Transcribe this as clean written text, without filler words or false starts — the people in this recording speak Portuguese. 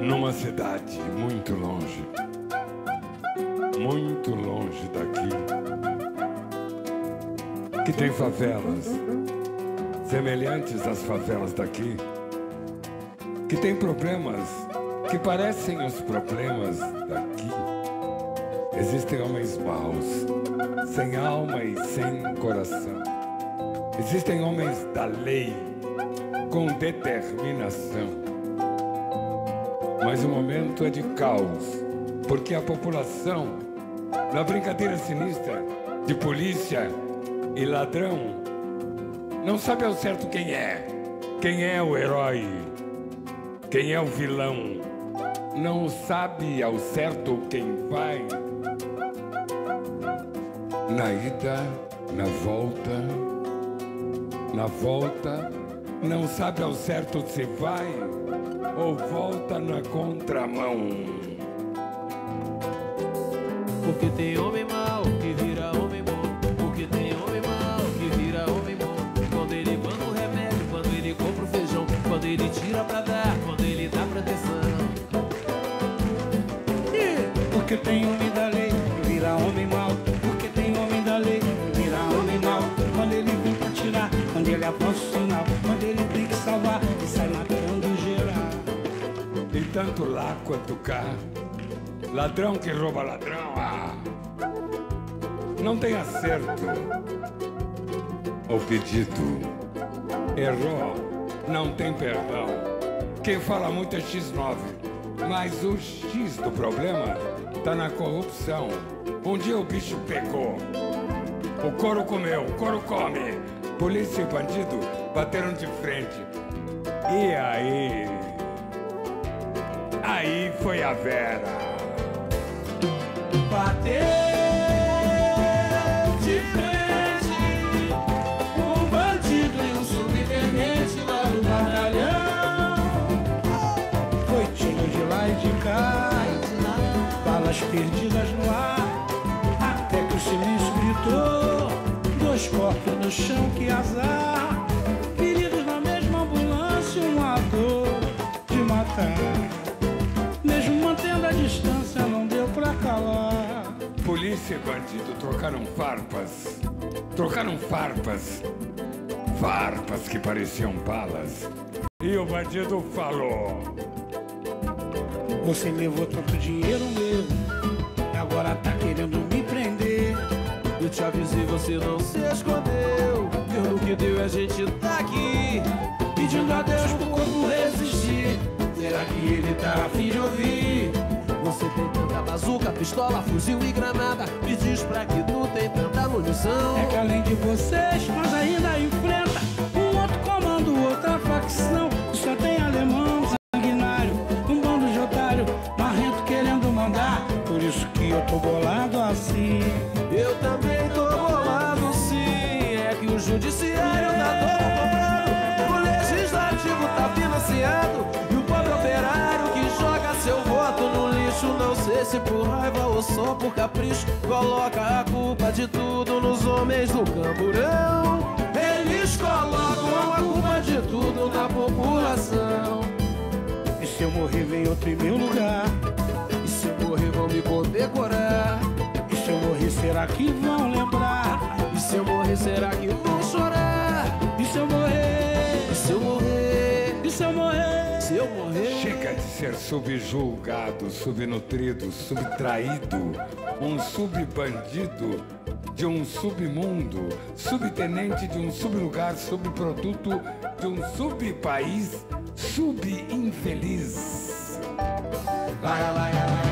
Numa cidade muito longe daqui, que tem favelas semelhantes às favelas daqui, que tem problemas que parecem os problemas daqui. Existem homens maus, sem alma e sem coração. Existem homens da lei, com determinação. Mas o momento é de caos, porque a população, na brincadeira sinistra de polícia e ladrão, não sabe ao certo quem é o herói, quem é o vilão, não sabe ao certo quem vai. Na ida, na volta, não sabe ao certo se vai ou volta na contramão. Porque tem homem mau que vira homem bom. Porque tem homem mau que vira homem bom. Quando ele manda o remédio, quando ele compra o feijão, quando ele tira pra dar, quando ele dá proteção. Porque tem homem da lei que vira homem mau. Porque tem homem da lei que vira homem mau. Quando ele vem pra tirar, quando ele avança o sinal, quando ele tem que salvar e sai matando geral. E tanto lá quanto cá, ladrão que rouba ladrão, não tem acerto. O pedido errou, não tem perdão. Quem fala muito é X9, mas o X do problema tá na corrupção. Um dia o bicho pegou, o couro comeu, o couro come. Polícia e bandido bateram de frente. E aí foi a Vera. Bateu de frente um bandido e um subtenente lá do batalhão. Foi tiro de lá e de cá, balas perdidas no ar, até que o silêncio gritou: dois corpos no chão, que azar. Feridos na mesma ambulância, uma dor de matar. Mesmo mantendo a distância, não deu pra calar. Polícia e bandido trocaram farpas. Farpas que pareciam balas. E o bandido falou: você levou tanto dinheiro meu, e agora tá querendo me prender. Eu te avisei, você não se escondeu. Pelo que deu, a gente tá aqui, pedindo a Deus pro corpo resistir. Será que ele tá a fim de ouvir? Você tem tanta bazuca, pistola, fuzil e granada. Me diz pra que tu tem tanta munição. É que além de vocês, nós ainda enfrenta um outro comando, outra facção. Só tem alemão sanguinário, um bando de otário marrento querendo mandar. Por isso que eu tô bolado assim. Eu também tô bolado sim. É que o judiciário tá todo comprado, o legislativo tá financiado, e o pobre operário que joga seu voto no lixo, não sei se por raiva ou só por capricho, coloca a culpa de tudo nos homens do camburão. Eles colocam a culpa de tudo na população. E se eu morrer vem outro em meu lugar? E se eu morrer vão me condecorar? E se eu morrer será que vão lembrar? E se eu morrer será que vão chorar? E se eu morrer? E se eu morrer? E se eu morrer? Se eu morrer? chega de ser subjulgado, subnutrido, subtraído, um subbandido de um submundo, subtenente de um sublugar, subproduto de um subpaís, subinfeliz. Laia, laia, laia.